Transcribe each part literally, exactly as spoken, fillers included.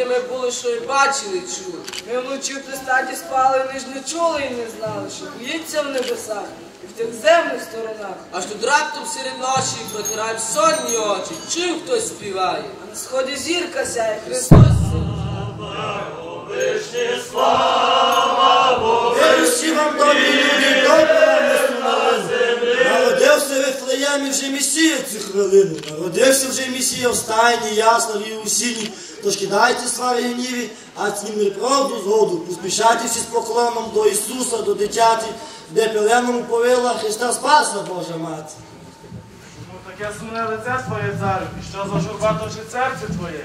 ми були, що і бачили, і чули. Ми вночі в пристаті спали, ми ж не чули і не знали, що боїться в небесах і в тих земних сторонах. Аж тут раптом серед ночі протираємо сонні очі, чув хтось співає. А на сході зірка сяє, Христос син. Вишні слава Богу, Вірусі вам добрі люди, добре несу новину. Народився в Вифлеємі вже Месія в цю хвилину. Народився вже Месія в стайні, ясно і у сіні. Тож кидайте слави гніві, а цінний правду згоду. Поспішайте всі з поклоном до Ісуса, до дитяти, де пеленому повила Христа Спаса Божа Мати. чому таке сумне лице твоє, царю, і що за журба точить серце твоє?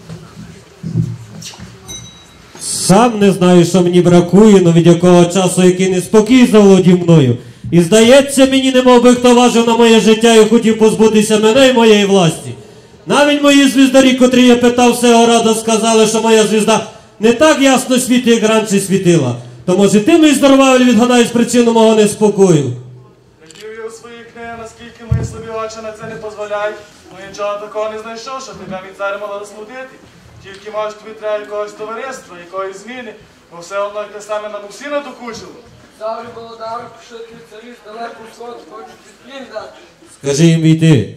Сам не знаю, що мені бракує, но від якого часу який неспокій заволодів мною. І здається мені, немов би хто важив на моє життя і хотів позбутися мене і моєї власті. Навіть мої звіздарі, котрі я питав всього рада, сказали, що моя звізда не так ясно світить, як раніше світила. То може ти, мій здоровавель, відгадаєш причину мого неспокою? Глядів я у свої книги, наскільки мої собі очі на це не дозволяють, ну нічого такого не знайшов, що тебе мій цар мала розсудити. Тільки, може, тобі треба якогось товариства, якоїсь зміни, бо все одно те саме нам усі надокучило. Царю Володару, що ти царі з далеку сход хочуть відплін дати. Скажи їм війти.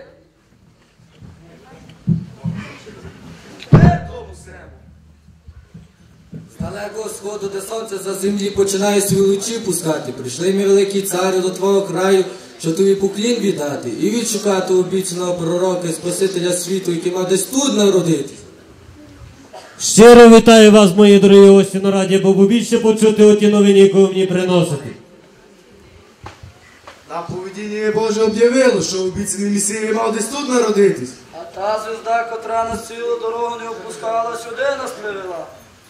З далекого сходу, де сонце за землі починає свої лучі пускати, прийшли ми, великий царю, до твого краю, що тобі поклін віддати і відшукати обіцяного пророка і Спасителя світу, який мав десь тут народитись. Щиро вітаю вас, мої дорогі гості на раді, бо більше почути оті новини, яку ви мені приносите. Нам поведіння Боже об'явило, що обіцяний Месія мав десь тут народитись. А та звезда, котра на цілу дорогу не опускала, сюди нас привела.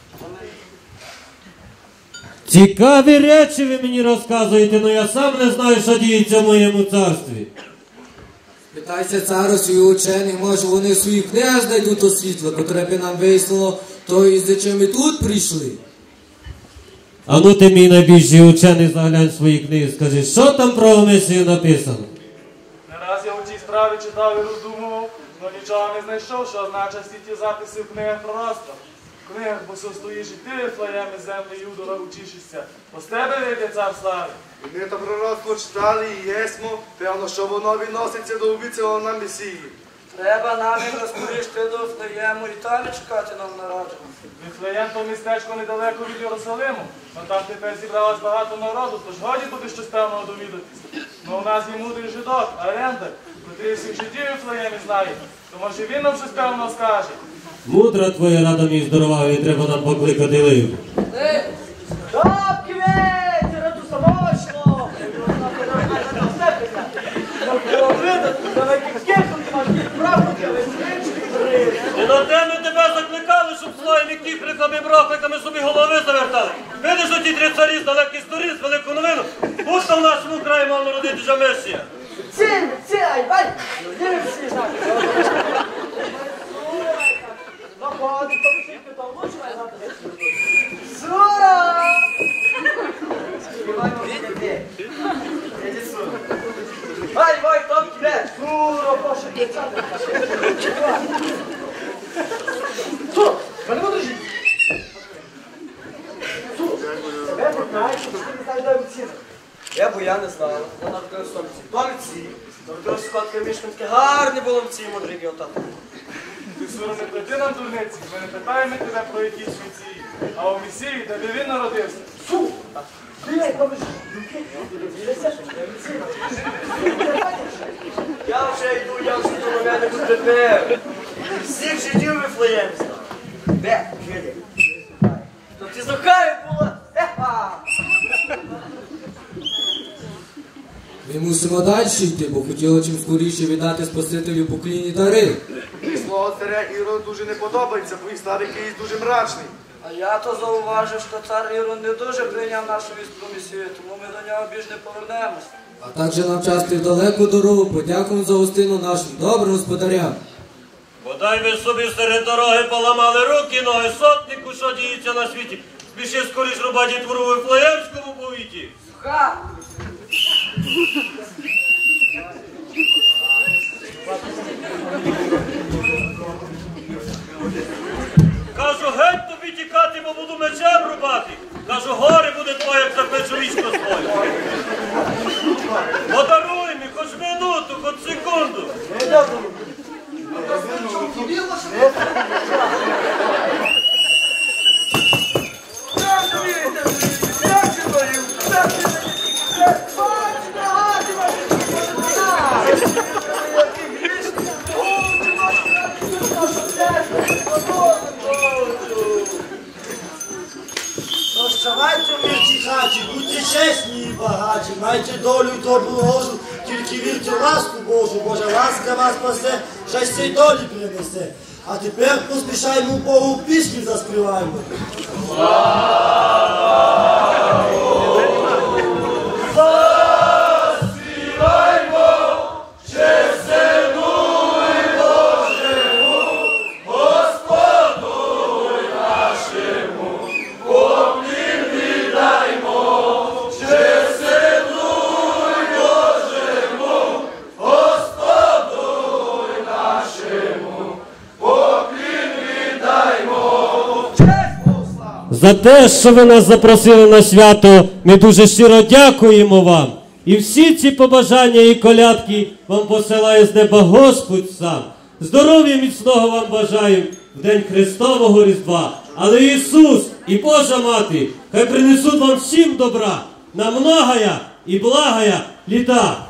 Цікаві речі ви мені розказуєте, але я сам не знаю, що діється в моєму царстві. Питайся цару свій учених, може вони в своїх книгах знайдуть то світло, котре би нам вияснило, то і за чим ми тут прийшли. А ну ти, мій найбільший учений, заглянь свої книги, скажи, що там про Месію написано? Не раз я у цій справі читав і роздумував, але нічого не знайшов, що означає всі ті записи в книгах пророцтва. В книгах, бо состоїш і ти, Вифлеєме, землі Юдора, учишся. По з тебе вийде цар слави. І ми то пророцтво читали і єсмо, певно, що воно відноситься до обіцяного нам Месії. Треба нам їх розповісти до Вифлеєму і там і чекати нам народження. Вифлеєм то містечко недалеко від Єрусалиму, но там тепер зібралось багато народу, тож годі буде щось певного довідатись. Но у нас є мудрий жидок, Арендар, котрий всіх жидів Вифлеємі знає, то може він нам щось певного скаже. Мудра твоя рада, мій здоровавий, треба нам покликати Лию. Добрий вечір, раду самочно! І на те ми тебе закликали, щоб своїми кіхриками, брохликами собі голови завертали. Видиш, оті три царі з далеких сторін, з велику новину. Пусть в нашому краї мав народитися Месія. Ціль, ціль, бай! Дивим всі знаки. Заходить, то всіх питав, лучше має знати. Сура! Співаємо відео. Іди Сура. Вай, вай, там тебе! Сура, Боже! Сура, мене буду жити! Сура, тебе знаєш, що ти не знаєш, де офіційно. Я бо я не знала. Я народився в Сомці. Томці. Народився скотки мішканські. Гарні було в цій мудрі отак. Ти, Сура, не плети нам дурниці, ми не питаємо тебе про якісь Месії, а у Месії, де би він народився. Су! Ти як робиш? Дивися, я вже йду, я вже йду, на мене тут тепер. Всіх жидів Вифлеєм знав. Де? Жиди. То ти Захарі була? Ха-ха! Ми мусимо далі йти, бо хотіло чим скоріше віддати Спасителю поклінні дари. І слово царя Ірод дуже не подобається, бо їх став якийсь дуже мрачний. А я то зауважив, що цар Ірод не дуже прийняв нашу вістку Месію, тому ми до нього більш не повернемось. А також нам часто в далеку дорогу, подякуємо за гостину нашим добрим господарям. Бодай ви собі серед дороги поламали руки, ноги сотнику, що діється на світі. Спіши скоріш рубати дітвору у Вифлеємському повіті. Ха! Кажу хаті, будьте чесні і багаті, майте долю й добру гожу, тільки вірте в ласку Божу, Божа ласка вас спасе, щастя й долі принесе. А тепер поспішаймо Богу пісні заспіваємо. За те, що ви нас запросили на свято, ми дуже щиро дякуємо вам. І всі ці побажання і колядки вам посилає з неба Господь сам. Здоров'я міцного вам бажаємо в день Христового Різдва. Але Ісус і Божа Мати хай принесуть вам всім добра на многая і благая літа.